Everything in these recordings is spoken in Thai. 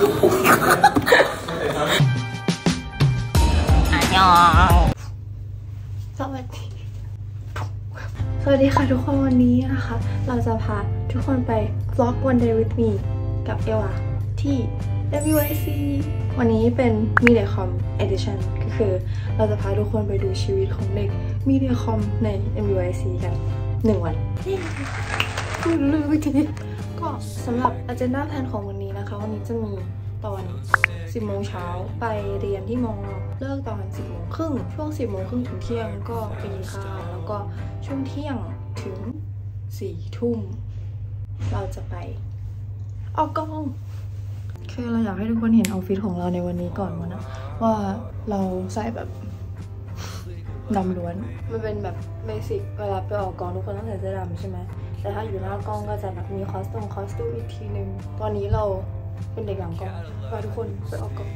สวัสดีค่ะทุกคนวันนี้นะคะเราจะพาทุกคนไป vlog one day with me กับเอวาที่ MUIC วันนี้เป็น MediaCom Edition ก็คือเราจะพาทุกคนไปดูชีวิตของเด็ก MediaCom ใน MUIC กัน1 วันคุณลืมทีก็สำหรับ agenda plan ของวันนี้นะคะวันนี้จะมีตอน 10 โมงเช้าไปเรียนที่มอเลิกตอน 10 โมงครึ่งช่วง 10 โมงครึ่งถึงเที่ยงก็ไปกินข้าวแล้วก็ช่วงเที่ยงถึง 4 ทุ่มเราจะไปออกกองคือเราอยากให้ทุกคนเห็นเอาท์ฟิตของเราในวันนี้ก่อนนะว่าเราใส่แบบดำล้วนมันเป็นแบบเบสิกเวลาไปออกกองทุกคนต้องใส่เสื้อดำใช่ไหมแต่ถ้าอยู่หน้ากล้องก็จะแบบมีคอสตูมอีกทีนึงตอนนี้เราเป็นเด็กหลังกล้องพาทุกคนไปออกกอง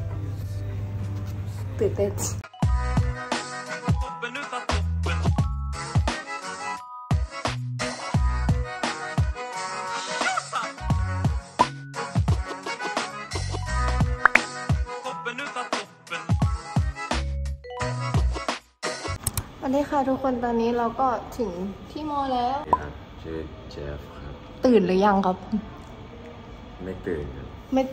ตื่นเต้นสวัสดีค่ะทุกคนตอนนี้เราก็ถึงที่มอแล้วครับชื่อเจฟครับตื่นหรือยังครับไม่ตื่นครับไม่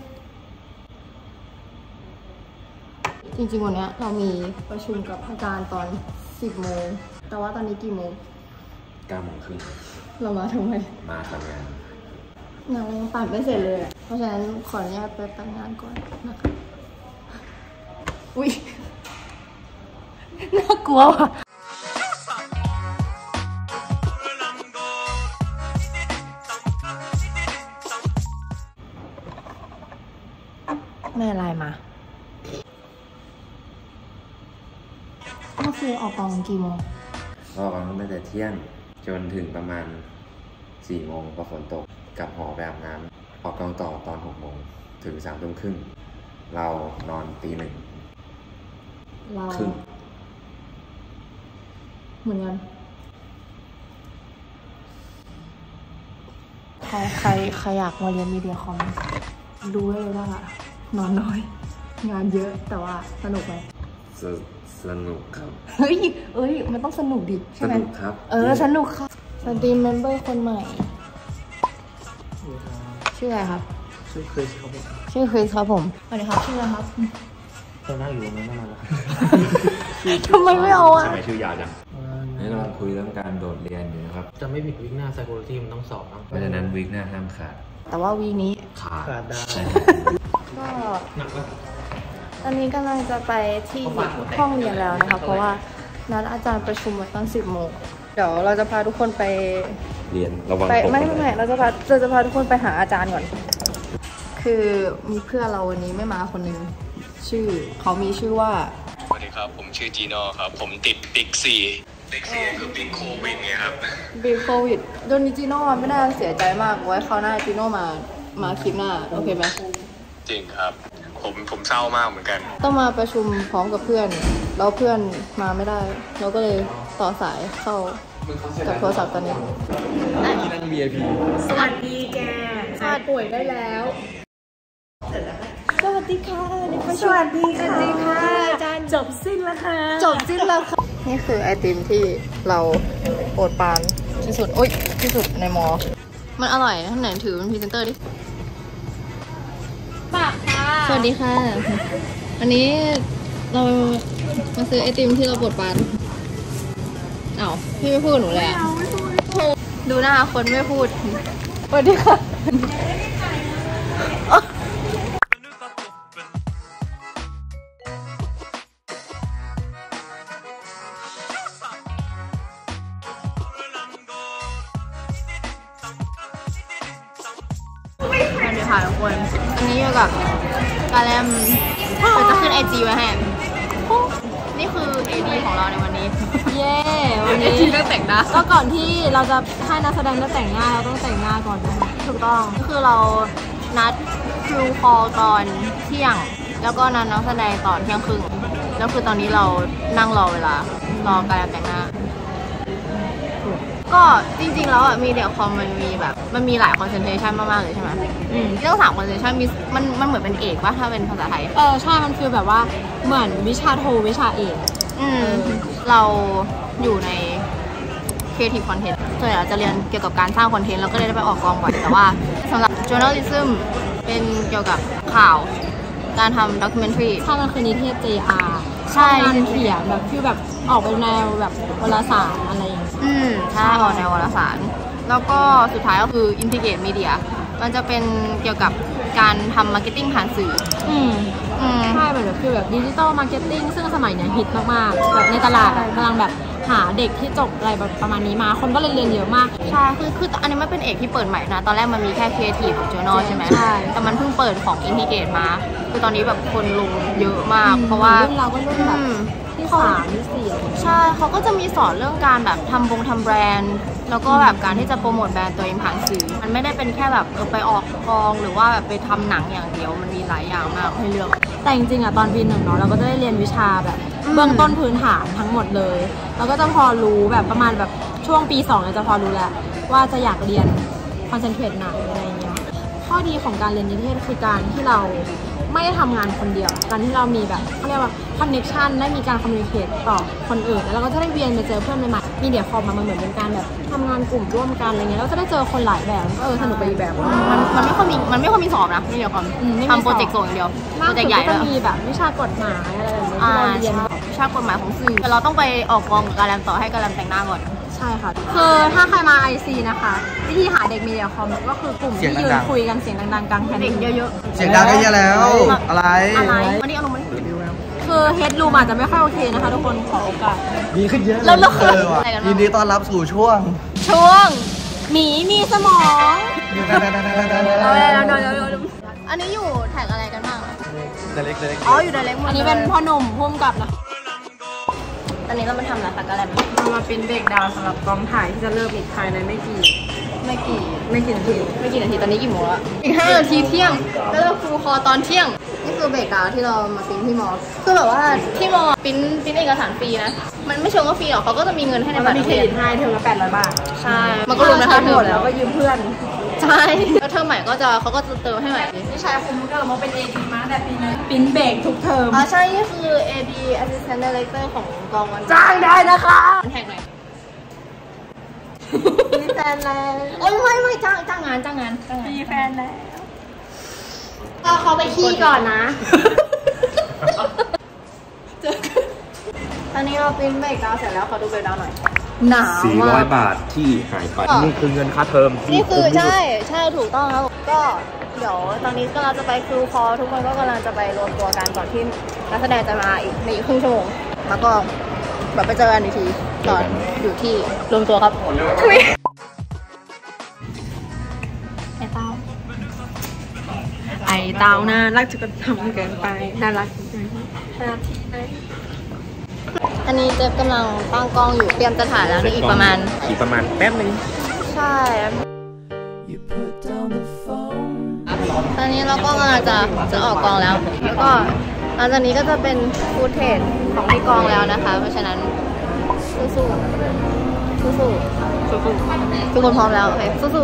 จริงๆวันนี้เรามีประชุมกับอาจารย์ตอน 10 โมงแต่ว่าตอนนี้กี่โมง 9 โมงครึ่งเรามาทำไมมาทำงานยังปั่นไม่เสร็จเลยเพราะฉะนั้นขออนุญาตไปปั่นงานก่อนนะคะอุ๊ยน่ากลัวว่ะแม่ไลน์มาก็คือออกกองกี่โมงออกกองตั้งแต่เที่ยงจนถึงประมาณ 4 โมงพอฝนตกกลับหอไปอาบน้ำออกกองต่อตอน 6 โมงถึง 3 ทุ่มครึ่งเรานอนตี 1 ครึ่งเหมือนกันใครอยากมาเรียนมีเดียคอมดูได้เลยว่านอนน้อยงานเยอะแต่ว่าสนุกไหมสนุกครับเฮ้ยมันต้องสนุกดิใช่ไหมสนุกครับสนุกครับสตรีมเมมเบอร์คนใหม่ชื่ออะไรครับชื่อคริสครับผมชื่อคริสครับผมสวัสดีครับชื่ออะไรครับจะนั่งอยู่ตรงนั้นนานแล้วทำไมไม่เอาอ่ะทำไมชื่อยาวจังนี่เราคุยเรื่องการโดดเรียนอยู่นะครับจะไม่ผิดวิกหน้า psychology มันต้องสอบเพราะฉะนั้นวิกหน้าห้ามขาดแต่ว่าวีนี้ขาดได้ก็ตอนนี้กำลังจะไปที่ห้องเรียนแล้วนะคะเพราะว่านัดอาจารย์ประชุมตอน 10 โมงเดี๋ยวเราจะพาทุกคนไปเรียนระวังไม่เราจะพาทุกคนไปหาอาจารย์ก่อนคือมีเพื่อนเราวันนี้ไม่มาคนนึงเขามีชื่อว่าสวัสดีครับผมชื่อจีโน่ครับผมติดบิ๊กซีคือบิ๊กโควิดไงครับบิ๊กโควิดโดนจีโน่ไม่น่าเสียใจมากไว้เขาหน้าจีโน่มาคลิปหน้าโอเคไหมจริงครับผมเศร้ามากเหมือนกันต้องมาประชุมพร้อมกับเพื่อนแล้วเพื่อนมาไม่ได้เราก็เลยต่อสายเข้ากับโทรศัพท์ตอนนี้นั่ง VIP สวัสดีแกป่วยได้แล้วสวัสดีค่ะสวัสดีค่ะอาจารย์จบสิ้นแล้วค่ะนี่คือไอติมที่เราโปรดปรานที่สุดที่สุดในมอมันอร่อยท่านไหนถือเป็นพรีเซนเตอร์ดิปากค่ะสวัสดีค่ะวันนี้เรามาซื้อไอติมที่เราโปรดปรานพี่ไม่พูดหนูเลยอะดูหน้าคนไม่พูดสวัสดีค่ะค่ะทุกคนอันนี้อยู่กับกาแลมเราจะขึ้น IG ไว้ให้นี่คือ AD ของเราในวันนี้เย้วันนี้เลือกแต่งหน้าก็ก่อนที่เราจะให้นักแสดงเลือกแต่งหน้าเราต้องแต่งหน้าก่อนนะคะถูกต้องก็คือเรานัดครูคอลตอนเที่ยงแล้วก็นัดนักแสดงตอนเที่ยงครึ่งแล้วคือตอนนี้เรานั่งรอเวลารอการแต่งหน้าก็จริงๆแล้วอ่ะมีเดียคอมมันมีหลายคอนเซนเทชันมากๆเลยใช่ไหมเรื่อง3คอนเซนเทชันมันเหมือนเป็นเอกป่ะถ้าเป็นภาษาไทยใช่มันคือแบบว่าเหมือนวิชาโทวิชาเอกเราอยู่ใน Creative Content ส่วนใหญ่เราจะเรียนเกี่ยวกับการสร้างคอนเทนต์เราก็เลยได้ไปออกกองบ่อยแต่ว่าสำหรับ Journalism เป็นเกี่ยวกับข่าวการทำ documentary ถ้ามันคือนิเทศ JR ใช่การเขียนแบบคือแบบออกเป็นแนวแบบวารสารอะไรอย่างเงี้ยใช่ออกแนววารสารแล้วก็สุดท้ายก็คือ Integrate Media มันจะเป็นเกี่ยวกับการทำ marketing ผ่านสื่อใช่แบบคือแบบดิจิตอลมาร์เก็ตติ้งซึ่งสมัยนี้ฮิตมากๆแบบในตลาดกำลังแบบหาเด็กที่จบอะไรแบบประมาณนี้มาคนก็เรียนเยอะมากใช่คืออันนี้มันเป็นเอกที่เปิดใหม่นะตอนแรกมันมีแค่ Creative กับ Journal ใช่ไหมใช่แต่มันเพิ่งเปิดของ Integrate มาคือตอนนี้แบบคนลงเยอะมากเพราะว่าเราก็รุ่นแบบที่3ที่4 ใช่เขาก็จะมีสอนเรื่องการแบบทำแบรนด์แล้วก็แบบการที่จะโปรโมทแบรนด์ตัวเองผ่านสื่อมันไม่ได้เป็นแค่แบบไปออกกองหรือว่าแบบไปทำหนังอย่างเดียวมันมีหลายอย่างมากให้เลือกแต่จริงๆอ่ะตอนปี1เนาะเราก็จะได้เรียนวิชาแบบเบื้องต้นพื้นฐานทั้งหมดเลยเราก็จะพอรู้แบบประมาณแบบช่วงปี2เนี่ยจะพอรู้แล้วว่าจะอยากเรียนคอนเซนเทรตไหนอะไรเงี้ยข้อดีของการเรียนนิเทศคือการที่เราไม่ได้ทำงานคนเดียวการที่เรามีแบบเขาเรียกว่าคอนเนคชั่นได้มีการคอมมิวนิเคตต่อคนอื่นแล้วเราก็จะได้เวียนไปเจอเพื่อนใหม่ๆมีเดียคอมมันเหมือนเป็นการแบบทำงานกลุ่มร่วมกันอะไรเงี้ยเราจะได้เจอคนหลายแบบก็สนุกไปอีกแบบมันไม่ค่อยมีสอบนะมีเดียคอมทำโปรเจกต์ส่งอย่างเดียวโปรเจกต์ใหญ่ก็มีแบบวิชากฎหมายอะไรแบบนี้ที่เราเรียนวิชากฎหมายของสื่อแต่เราต้องไปออกกองกับการแรมต่อให้การแรมแต่งหน้าก่อนใช่ค่ะคือถ้าใครมา IC นะคะวิธีหาเด็กมีเดียคอมก็คือกลุ่มที่ยืนคุยกันเสียงดังๆกลางแผ่นดินเยอะๆเสียงดังก็เยอะแล้วอะไรวันนี้เอาลงมาคือเฮดรูมอาจจะไม่ค่อยโอเคนะคะทุกคนขอโอกาสดีขึ้นเยอะเลยยินดีต้อนรับสู่ช่วงหมีมีสมองอันนี้อยู่แท็กอะไรกันบ้างเล็กอยู่เล็กอันนี้เป็นพ่อหนุ่มพุ่มกับนะตอนนี้เรามาทำอะไรสักอะไรเรามาเป็นเบรกดาวสำหรับกองถ่ายที่จะเริ่มอีกภายในไม่กี่นาทีตอนนี้กี่โมงแล้วอีก5 นาทีเที่ยงแล้วเราฟูลคอตอนเที่ยงนี่คือเบรกดาวที่เรามาปิ้นที่มอคือแบบว่าที่มอปิ้นเอกสารฟรีนะมันไม่เชิงว่าฟรีหรอกเขาก็จะมีเงินให้ในบัตรมีเครดิตให้เทอมละ800 บาทใช่มันก็รวมในค่าเทอมแล้วก็ยืมเพื่อนใช่แล้วเทอมใหม่เขาก็จะเติมให้ใหม่พี่ชายคุมก็มาเป็น AD มาแต่ปีนี้ปิ้นเบรกทุกเทอมใช่นี่คือ AD Assistant Director ของกองวันจ้างได้นะคะแท็กหน่อยมีแฟนแล้วไม่จ้างงานมีแฟนแล้วก็เขาไปขี้ก่อนนะตอนนี้เราปิ้นเบรกดาวเสร็จแล้วขอดูเบรกดาวหน่อยหนาว 400 บาทที่หายไปนี่คือเงินค่าเทอมนี่คือใช่ถูกต้องครับก็เดี๋ยวตอนนี้ก็เราจะไปคิวคอทุกคนก็กำลังจะไปรวมตัวกันก่อนที่นักแสดงจะมาอีกในครึ่งชั่วโมงแล้วก็แบบไปเจอกันอีกทีตอนอยู่ที่รวมตัวครับไอเต้าน่ารักจะกระทำเกินไปน่ารักอันนี้เจ๊กำลังตั้งกล้องอยู่เตรียมจะถ่ายแล้วนี่อีกประมาณแป๊บนึงใช่ตอนนี้เราก็กำลังจะออกกองแล้วก็หลังจากนี้ก็จะเป็นฟูดเทจของที่กองแล้วนะคะเพราะฉะนั้นสู้ทุกคนพร้อมแล้วโอเคสู้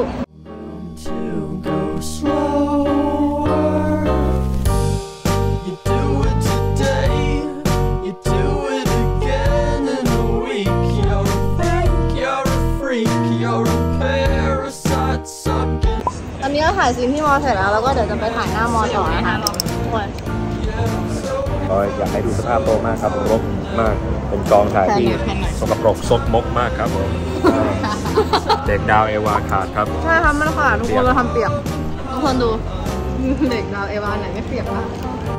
ตอนนี้เราถ่ายซีนที่มอเสร็จแล้วแล้วก็เดี๋ยวจะไปถ่ายหน้ามอต่อนะคะอยากให้ดูสภาพโตมากครับรกมากเป็นกองถ่ายที่สกปรกซกมกมากครับผมเด็กดาวเอวาขาดครับใช่ครับมันขาดทุกคนเราทำเปียกทุกคนดูเด็กดาวเอวาไหนไม่เปียกบ้าง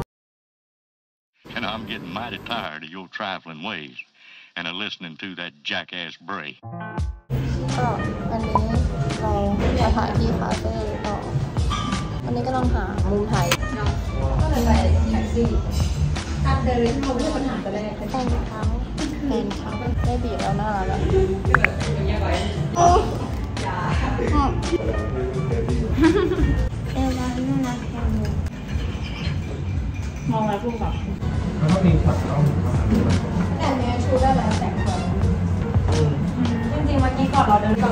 And I'm getting mighty tired of your trifling ways and of listening to that jackass Bray ก็อันนี้เราจะถ่ายที่คาเฟ่ต่ออันนี้ก็ต้องหามุมถ่ายก็เลยไปแท็กซี่การเดินเข้าไม่ใช่ปัญหาแต่แรกแฟนเขาได้บีบแล้วน่ารักแล้วเอวาน่ารักแค่นี้มองอะไรพุ่งแบบแล้วก็มีช็อตต้องแต่เนี้ยชูได้แล้วแต่งตัวจริงๆเมื่อกี้ก่อนเราเดิน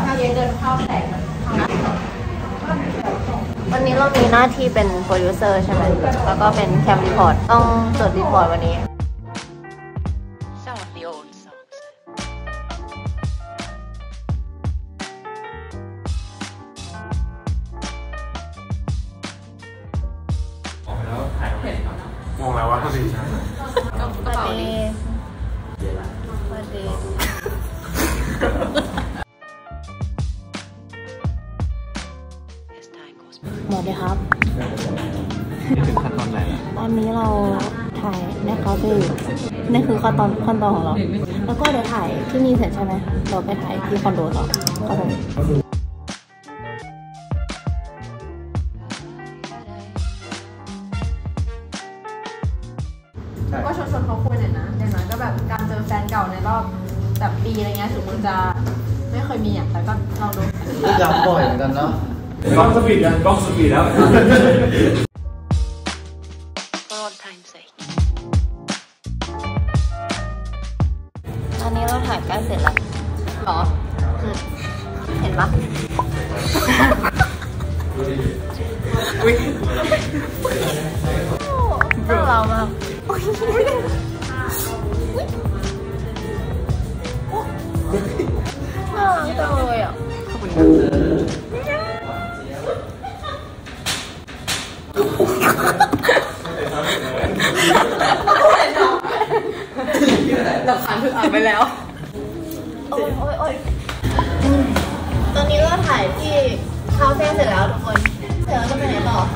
เดินเข้าแสงวันนี้เรามีหน้าที่เป็นโปรดิวเซอร์ใช่ไหมแล้วก็เป็นแคมรีพอร์ตต้องจดรีพอร์ตวันนี้มองแล้วว่าเขาดีใช่ไหมสวัสดีสวัสดีหมดเลยครับถึงขั้นตอนไหนแล้วตอนนี้เราถ่ายในคาเฟ่นี่คือขั้นตอนของเราแล้วก็เดี๋ยวถ่ายที่นี่เสร็จใช่ไหมเราไปถ่ายที่คอนโดต่อครับผมก็ชวนเขาคุยหน่อยนะอย่างน้อยก็แบบการเจอแฟนเก่าในรอบแบบปีอะไรเงี้ยถึงมันจะไม่เคยมีอ่ะแต่ก็ลองดูก็ย้ำบ่อยเหมือนกันเนาะกล้องสปีดยังกล้องสปีดแล้วตอนนี้เราถ่ายใกล้เสร็จแล้วหรอเห็นปะน่ารักมากน่ารักจังเลยอ่ะหลักฐานถูกอ่านไปแล้วโอ้ยตอนนี้เราถ่ายที่คาเฟ่เสร็จแล้วทุกคนเสร็จแล้วจะไปไหนต่อ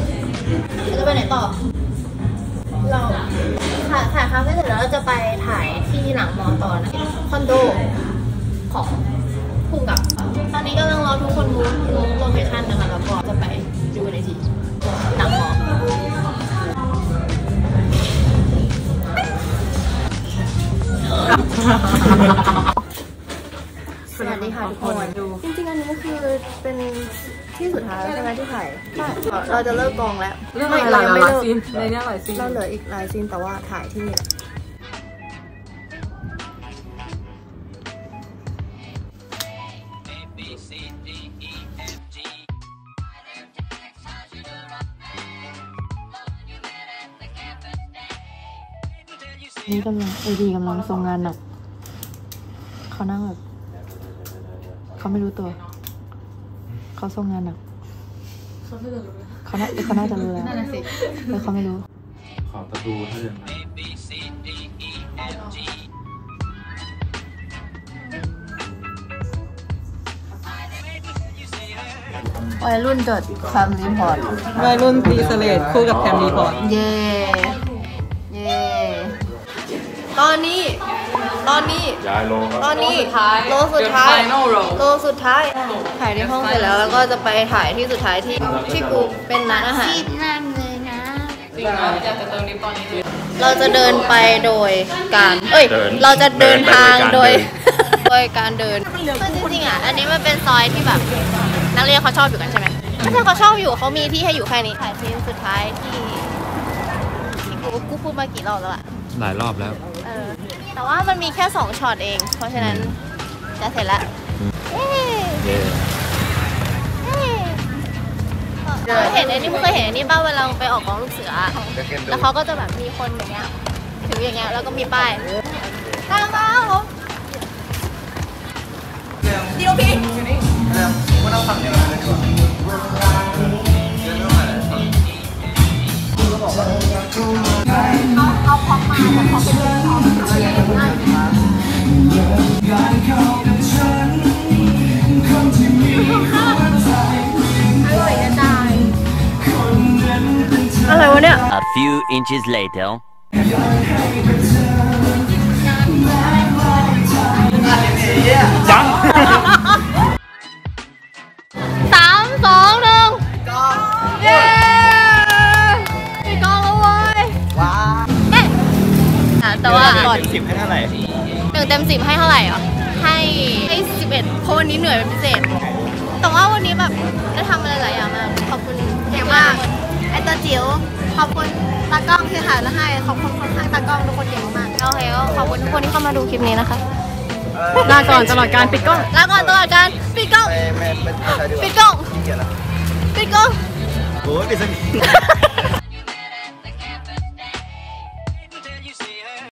เราถ่ายคาเฟ่เสร็จแล้วเราจะไปถ่ายที่หลังมอต่อนะคอนโดของพุ่งกับตอนนี้กำลังรอทุกคนรู้โลเคชั่นนะคะแล้วก็จะไปดูในที่หลังมอสวัสดีค่ะทุกคนจริงๆอันนี้คือเป็นที่สุดท้ายใช่ไหมที่ถ่ายใช่เราจะเลิกกองแล้วเรื่องอะไรหลายซีนในนี้หลายซีนเราเหลืออีกหลายซีนแต่ว่าถ่ายที่นี่นี่กำลังทรงงานหนักเขานั่งแบบเขาไม่รู้ตัวเขาทรงงานหนักเขาน่าจะรู้แล้วแต่เขาไม่รู้ขอประตูเท่านั้นวัยรุ่นจดแคมรีพอร์ตวัยรุ่นตีเสลดคู่กับแคมรีพอร์ตเย่ตอนนี้ย้ายโลครับโลสุดท้ายถ่ายในห้องเสร็จแล้วก็จะไปถ่ายที่สุดท้ายที่กูเป็นร้านอาหารเลยนะอยากจะเติมนิปตอนนี้เราจะเดินไปโดยการเราจะเดินทางโดยการเดินคือจริงๆอ่ะอันนี้มันเป็นซอยที่แบบนักเรียนเขาชอบอยู่กันใช่ไหมไม่ใช่เขาชอบอยู่เขามีที่ให้อยู่แค่นี้ถ่ายซีนสุดท้ายที่กูพูดมากี่รอบแล้วอะหลายรอบแล้วแต่ว่ามันมีแค่2ช็อตเองเพราะฉะนั้นจะเสร็จแล้วเห็นไอ้นี่เคยเห็นไอ้นี่บ้างเวลาไปออกกองลูกเสือแล้วเขาก็จะแบบมีคนอย่างเงี้ยถืออย่างเงี้ยแล้วก็มีป้ายตามมาเดี๋ยวพี่ว่าเราฝั่งเดียวกันดีกว่าเอาพร้อมมาแต่พร้อมเป็นเรื่องพร้อมอะไรวะเนี่ย A few inches later จัง 3 2 1เย้มีกองแล้วเว้ยว้าวแต่ว่า 10ให้เท่าไหร่ 1 เต็ม 10ให้เท่าไหร่อ่ะให้11เพราะวันนี้เหนื่อยเป็นพิเศษแต่ว่าวันนี้แบบได้ทำอะไรหลายอย่างมากขอบคุณเก่งมากไอตัวจิ๋วขอบคุณตากล้องที่ถ่ายแล้วให้ขอบคุณคนข้างตากล้องทุกคนเก่งมากโอเคก็ขอบคุณทุกคนที่เข้ามาดูคลิปนี้นะคะลาก่อนตลอดการปิดกล้องลาก่อนตลอดการปิดกล้องไม่ใช่ดีกว่าปิดกล้องขี้เกียจละปิดกล้องโอ้ยปิดสนิท